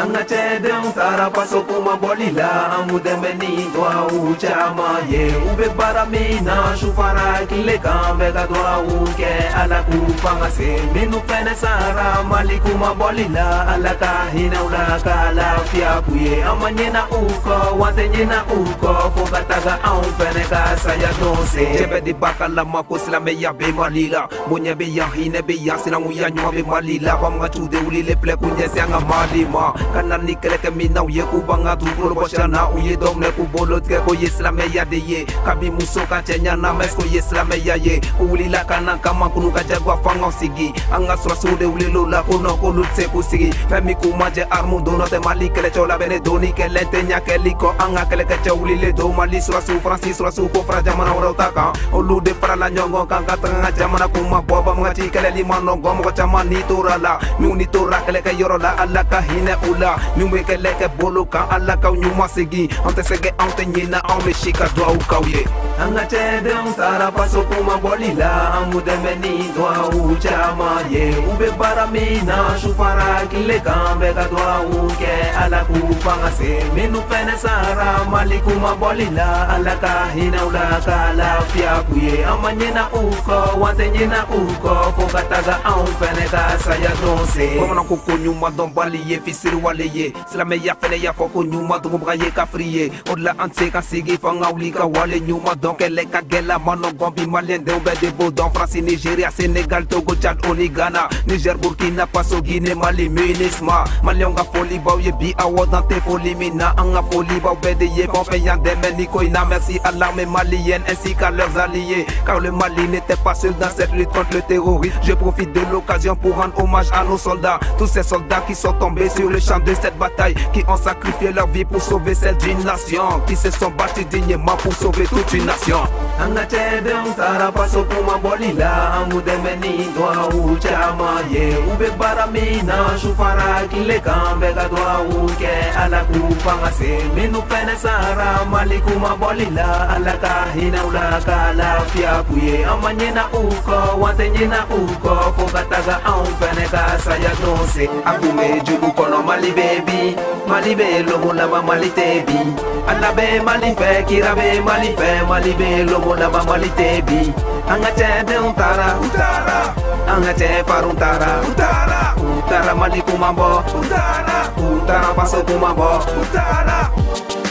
Anga chede untara paso kuma bolila amudemeni doa uchama ye ube baramina shufara kile kambe kadwa uke ala kufanga se minu pene sara mali kuma bolila ala kahina ulaka la fia kuye amanyena uko watanyena uko fokataga au pene kasaya donse jebe di bakala makosila me ya be malila bonya be ya hine be ya sila nguya nywa be malila bamga chude ulile fle kunye sianga malima kana nikele ke mina uye kubanga tukolo boshana uye domne kubolot ke ko yeslame ya de ye kabi musoka chenya na mesko yeslame ya ye ulila kana kama kunuka jagwa fanga sigi anga sura sude ulilo la kono ko lutse kusigi femi kumaje armu dono te mali kele chola bene doni kele tenya keliko anga kele ke ulile do mali sura su francis sura su ko fra jamana urotaka olude para la nyongo kanga tanga jamana kuma boba ngati kele limano gomo chamani turala muni turakele ke yorola alaka hine ula mimwe kele ke boloka alaka nyuma sigi ante sege ante nyina ame shika doa ukauye anga chede untara paso kuma bolila amudemeni doa uchama ye ube baramina shufara kile kambe kadwa uke ala kufanga se minu pene sara mali kuma bolila alaka hina ulaka la fia kuye amanyena uko watenyena uko fokataga au pene kasaya donse komona kukunyuma don bali ye fisiri wale ye sila me ya fene ya foko nyuma dungu braye kafriye odla antse kasigi fanga ulika wale nyuma donc ele kagela mano gombi malien de ube de bodon France Nigeria Sénégal Togo Tchad Oni Ghana Niger Burkina Faso Guinée Mali Munisma Malionga foli ba ye bi awo dans tes folies mina anga foli ba ube de ye font payant des menikoina merci à l'armée malienne ainsi qu'à leurs alliés car le Mali n'était pas seul dans cette lutte contre le terrorisme je profite de l'occasion pour rendre hommage à nos soldats tous ces soldats qui sont tombés sur le champ de cette bataille qui ont sacrifié leur vie pour sauver celle d'une nation qui se sont battus dignement pour sauver toute une nation anga chede untara paso kuma bolila amudemeni doa uchama ye ube baramina shufara kile kambe kadwa uke ala kufanga se minu pene sara mali kuma bolila ala kahina ulaka la fia kuye amanyena uko watenyena uko fokataga au pene kasaya donse akume jubu kono mali baby mali be lomo laba mali tebi alabe mali fe kirabe mali fe mali be lomo laba mali tebi anga chede untara untara anga che faruntara untara untara mali kumambo untara untara paso kumambo untara